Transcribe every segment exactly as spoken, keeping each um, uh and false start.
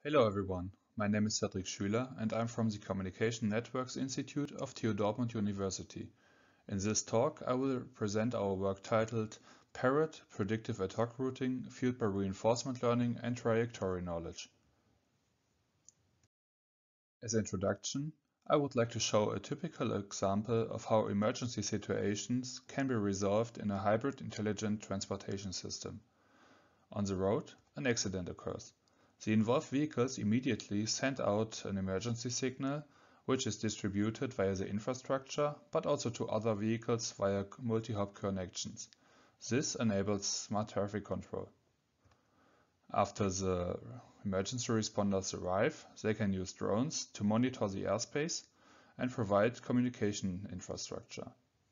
Hello everyone, my name is Cedric Schüler and I'm from the Communication Networks Institute of T U Dortmund University. In this talk I will present our work titled PARROT – Predictive Ad Hoc Routing Fueled by Reinforcement Learning and Trajectory Knowledge. As introduction, I would like to show a typical example of how emergency situations can be resolved in a hybrid intelligent transportation system. On the road, an accident occurs. The involved vehicles immediately send out an emergency signal, which is distributed via the infrastructure, but also to other vehicles via multi-hop connections. This enables smart traffic control. After the emergency responders arrive, they can use drones to monitor the airspace and provide communication infrastructure.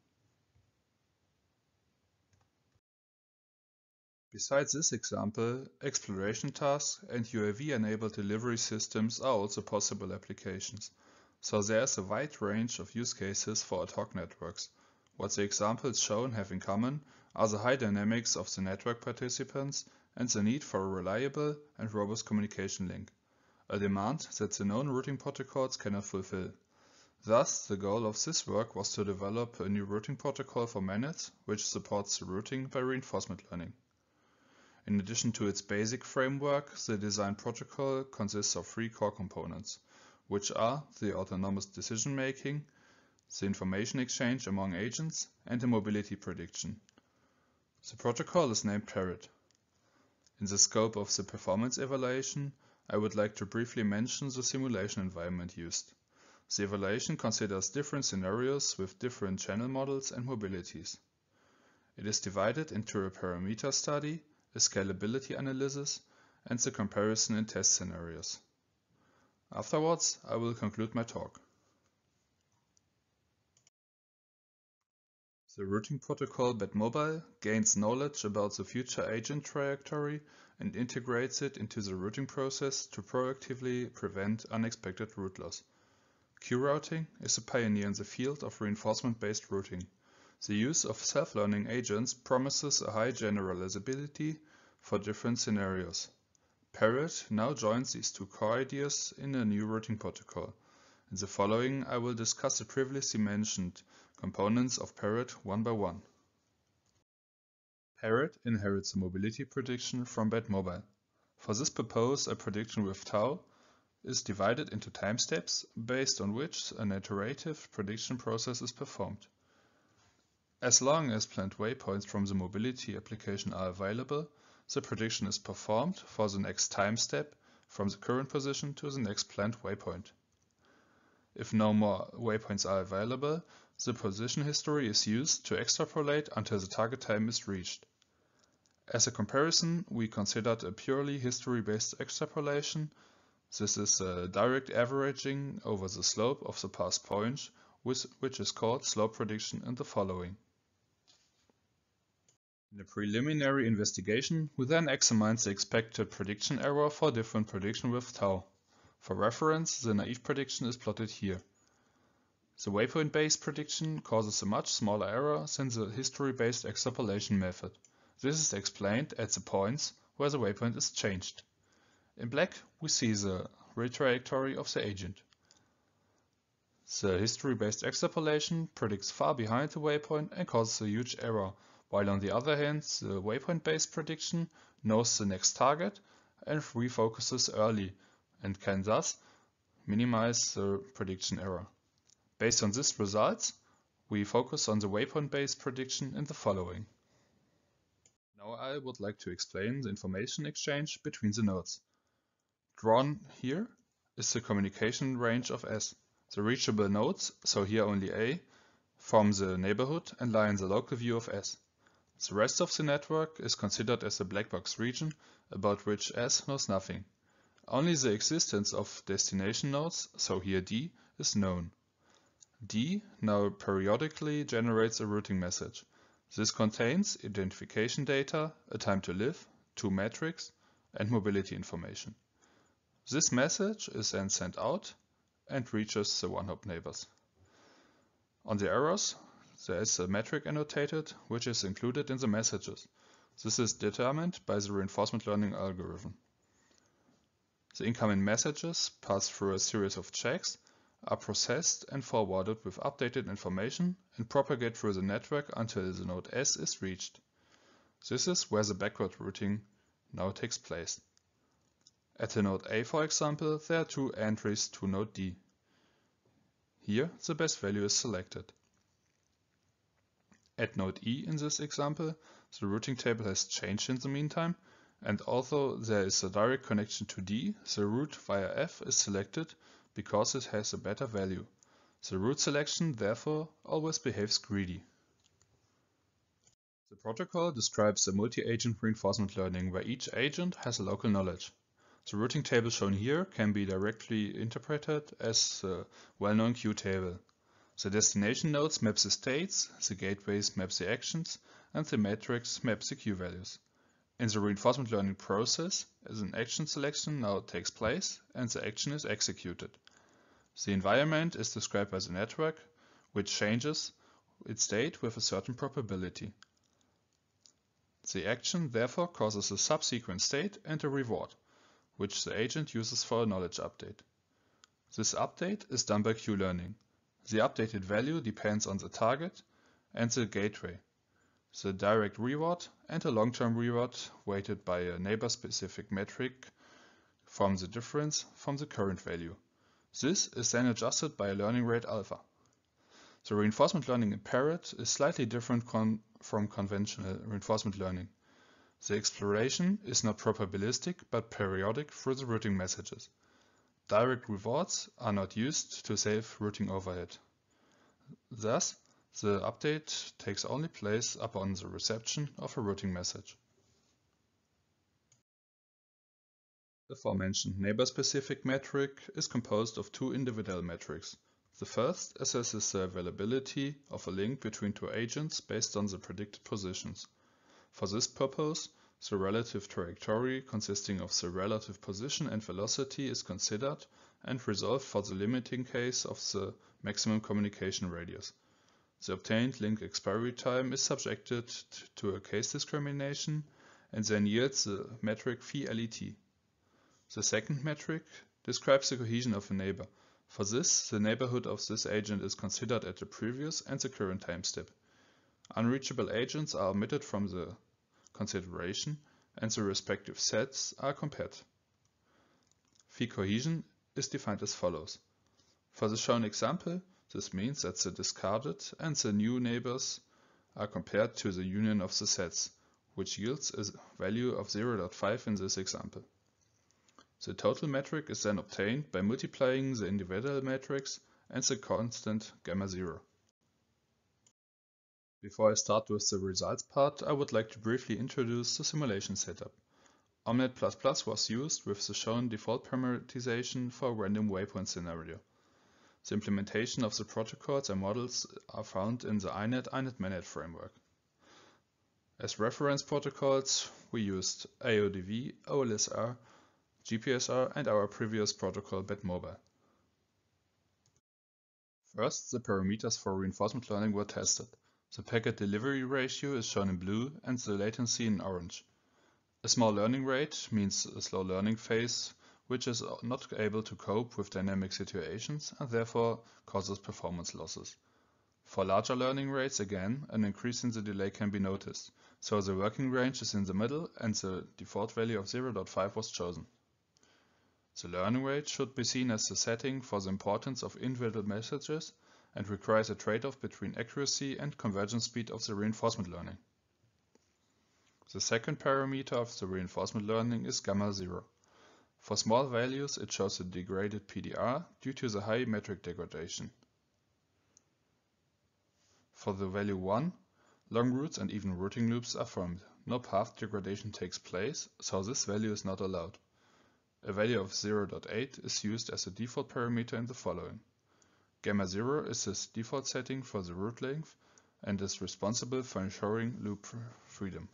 Besides this example, exploration tasks and U A V-enabled delivery systems are also possible applications. So there is a wide range of use cases for ad hoc networks. What the examples shown have in common are the high dynamics of the network participants and the need for a reliable and robust communication link, a demand that the known routing protocols cannot fulfill. Thus, the goal of this work was to develop a new routing protocol for MANET, which supports the routing by reinforcement learning. In addition to its basic framework, the design protocol consists of three core components, which are the autonomous decision-making, the information exchange among agents, and the mobility prediction. The protocol is named PARROT. In the scope of the performance evaluation, I would like to briefly mention the simulation environment used. The evaluation considers different scenarios with different channel models and mobilities. It is divided into a parameter study, a scalability analysis, and the comparison in test scenarios. Afterwards, I will conclude my talk. The routing protocol BadMobile gains knowledge about the future agent trajectory and integrates it into the routing process to proactively prevent unexpected route loss. Q-Routing is a pioneer in the field of reinforcement-based routing. The use of self-learning agents promises a high generalizability for different scenarios. PARROT now joins these two core ideas in a new routing protocol. In the following, I will discuss the previously mentioned components of PARROT one by one. PARROT inherits the mobility prediction from BadMobile. For this purpose, a prediction with tau is divided into time steps based on which an iterative prediction process is performed. As long as planned waypoints from the mobility application are available, the prediction is performed for the next time step from the current position to the next planned waypoint. If no more waypoints are available, the position history is used to extrapolate until the target time is reached. As a comparison, we considered a purely history-based extrapolation. This is a direct averaging over the slope of the past point, which is called slope prediction in the following. In the preliminary investigation, we then examined the expected prediction error for different prediction with tau. For reference, the naive prediction is plotted here. The waypoint-based prediction causes a much smaller error than the history-based extrapolation method. This is explained at the points where the waypoint is changed. In black, we see the retrajectory of the agent. The history-based extrapolation predicts far behind the waypoint and causes a huge error, while on the other hand, the waypoint-based prediction knows the next target and refocuses early and can thus minimize the prediction error. Based on these results, we focus on the waypoint-based prediction in the following. Now I would like to explain the information exchange between the nodes. Drawn here is the communication range of S. The reachable nodes, so here only A, form the neighborhood and lie in the local view of S. The rest of the network is considered as a black box region about which S knows nothing. Only the existence of destination nodes, so here D, is known. D now periodically generates a routing message. This contains identification data, a time to live, two metrics, and mobility information. This message is then sent out and reaches the one-hop neighbors. On the errors, there is a metric annotated, which is included in the messages. This is determined by the reinforcement learning algorithm. The incoming messages pass through a series of checks, are processed and forwarded with updated information, and propagate through the network until the node S is reached. This is where the backward routing now takes place. At the node A, for example, there are two entries to node D. Here, the best value is selected. At node E in this example, the routing table has changed in the meantime, and although there is a direct connection to D, the route via F is selected because it has a better value. The route selection, therefore, always behaves greedy. The protocol describes a multi-agent reinforcement learning where each agent has a local knowledge. The routing table shown here can be directly interpreted as the well-known queue table. The destination nodes map the states, the gateways map the actions, and the metrics map the queue values. In the reinforcement learning process, an action selection now takes place and the action is executed. The environment is described by the network, which changes its state with a certain probability. The action therefore causes a subsequent state and a reward, which the agent uses for a knowledge update. This update is done by queue learning. The updated value depends on the target and the gateway, the direct reward and a long-term reward weighted by a neighbor-specific metric from the difference from the current value. This is then adjusted by a learning rate alpha. The reinforcement learning in Parrot is slightly different con from conventional reinforcement learning. The exploration is not probabilistic but periodic through the routing messages. Direct rewards are not used to save routing overhead. Thus, the update takes only place upon the reception of a routing message. The aforementioned neighbor-specific metric is composed of two individual metrics. The first assesses the availability of a link between two agents based on the predicted positions. For this purpose, the relative trajectory consisting of the relative position and velocity is considered and resolved for the limiting case of the maximum communication radius. The obtained link expiry time is subjected to a case discrimination and then yields the metric phi let. The second metric describes the cohesion of a neighbor. For this, the neighborhood of this agent is considered at the previous and the current time step. Unreachable agents are omitted from the consideration and the respective sets are compared. Phi cohesion is defined as follows. For the shown example, this means that the discarded and the new neighbors are compared to the union of the sets, which yields a value of zero point five in this example. The total metric is then obtained by multiplying the individual metrics and the constant gamma zero. Before I start with the results part, I would like to briefly introduce the simulation setup. Omnet plus plus was used with the shown default parameterization for a random waypoint scenario. The implementation of the protocols and models are found in the I net I net MANET framework. As reference protocols, we used A O D V, O L S R, G P S R and our previous protocol Batmobile. First, the parameters for reinforcement learning were tested. The packet delivery ratio is shown in blue and the latency in orange. A small learning rate means a slow learning phase, which is not able to cope with dynamic situations and therefore causes performance losses. For larger learning rates, again, an increase in the delay can be noticed, so the working range is in the middle and the default value of zero point five was chosen. The learning rate should be seen as the setting for the importance of individual messages and requires a trade-off between accuracy and convergence speed of the reinforcement learning. The second parameter of the reinforcement learning is gamma zero. For small values, it shows a degraded P D R due to the high metric degradation. For the value one, long routes and even routing loops are formed. No path degradation takes place, so this value is not allowed. A value of zero point eight is used as a default parameter in the following. Gamma zero is the default setting for the route length and is responsible for ensuring loop freedom.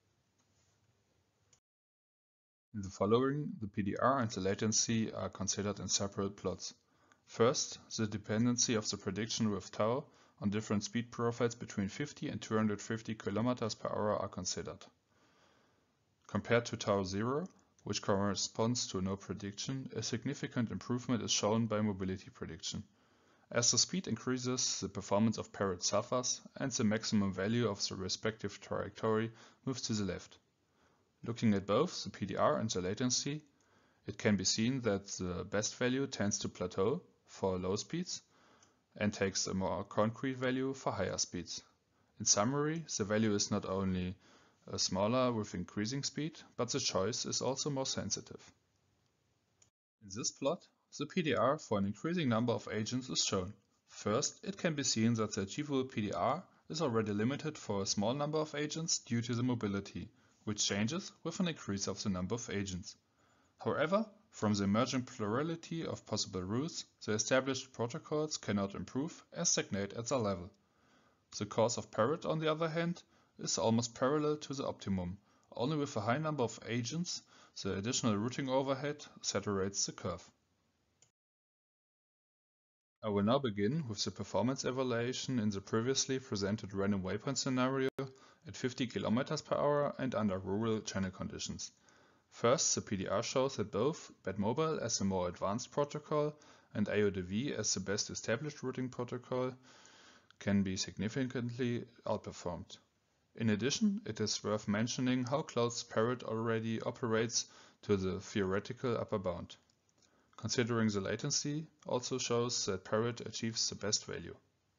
In the following, the P D R and the latency are considered in separate plots. First, the dependency of the prediction with tau on different speed profiles between fifty and two hundred fifty kilometers per hour are considered. Compared to tau zero, which corresponds to no prediction, a significant improvement is shown by mobility prediction. As the speed increases, the performance of Parrot suffers, and the maximum value of the respective trajectory moves to the left. Looking at both the P D R and the latency, it can be seen that the best value tends to plateau for low speeds and takes a more concrete value for higher speeds. In summary, the value is not only uh, smaller with increasing speed, but the choice is also more sensitive. In this plot, the P D R for an increasing number of agents is shown. First, it can be seen that the achievable P D R is already limited for a small number of agents due to the mobility, which changes with an increase of the number of agents. However, from the emerging plurality of possible routes, the established protocols cannot improve and stagnate at their level. The course of Parrot, on the other hand, is almost parallel to the optimum. Only with a high number of agents, the additional routing overhead saturates the curve. I will now begin with the performance evaluation in the previously presented random waypoint scenario at fifty kilometers per hour and under rural channel conditions. First, the P D R shows that both Batmobile as the more advanced protocol and A O D V as the best established routing protocol can be significantly outperformed. In addition, it is worth mentioning how close Parrot already operates to the theoretical upper bound. Considering the latency also shows that Parrot achieves the best value.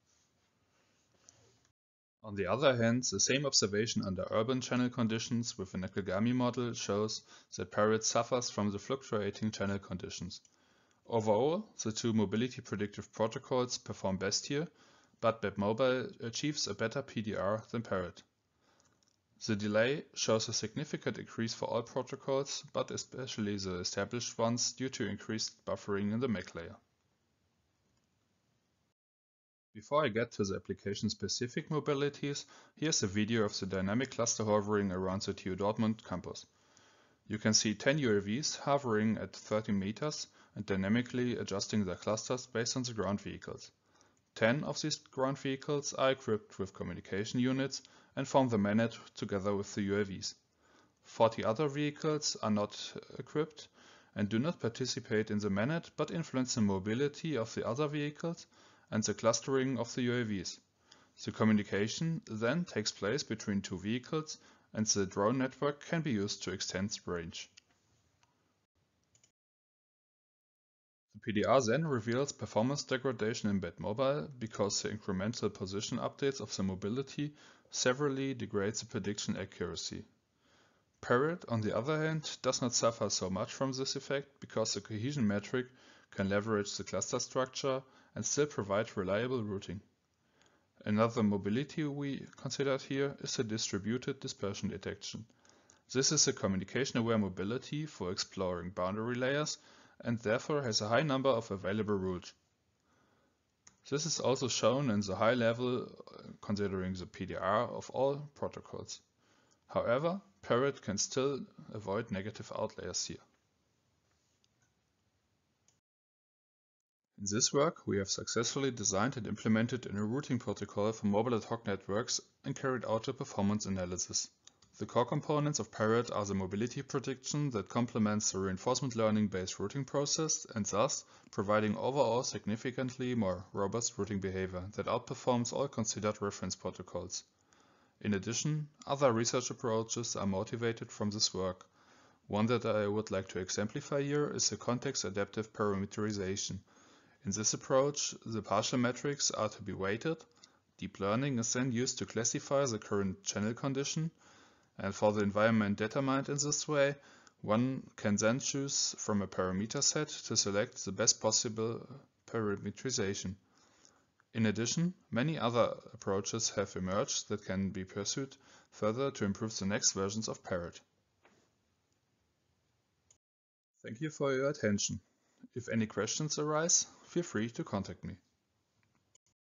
On the other hand, the same observation under urban channel conditions with the Nakagami model shows that Parrot suffers from the fluctuating channel conditions. Overall, the two mobility predictive protocols perform best here, but Batmobile achieves a better P D R than Parrot. The delay shows a significant increase for all protocols, but especially the established ones due to increased buffering in the M A C layer. Before I get to the application-specific mobilities, here's a video of the dynamic cluster hovering around the T U Dortmund campus. You can see ten U A Vs hovering at thirty meters and dynamically adjusting their clusters based on the ground vehicles. ten of these ground vehicles are equipped with communication units and form the MANET together with the U A Vs. forty other vehicles are not equipped and do not participate in the MANET but influence the mobility of the other vehicles and the clustering of the U A Vs. The communication then takes place between two vehicles and the drone network can be used to extend the range. The P D R then reveals performance degradation in Batmobile because the incremental position updates of the mobility severely degrade the prediction accuracy. Parrot, on the other hand, does not suffer so much from this effect because the cohesion metric can leverage the cluster structure and still provide reliable routing. Another mobility we considered here is the distributed dispersion detection. This is a communication-aware mobility for exploring boundary layers and therefore has a high number of available routes. This is also shown in the high level considering the P D R of all protocols. However, Parrot can still avoid negative outliers here. In this work, we have successfully designed and implemented a new routing protocol for mobile ad hoc networks and carried out a performance analysis. The core components of Parrot are the mobility prediction that complements the reinforcement learning-based routing process and thus providing overall significantly more robust routing behavior that outperforms all considered reference protocols. In addition, other research approaches are motivated from this work. One that I would like to exemplify here is the context-adaptive parameterization. In this approach, the partial metrics are to be weighted. Deep learning is then used to classify the current channel condition, and for the environment determined in this way, one can then choose from a parameter set to select the best possible parameterization. In addition, many other approaches have emerged that can be pursued further to improve the next versions of Parrot. Thank you for your attention. If any questions arise, feel free to contact me.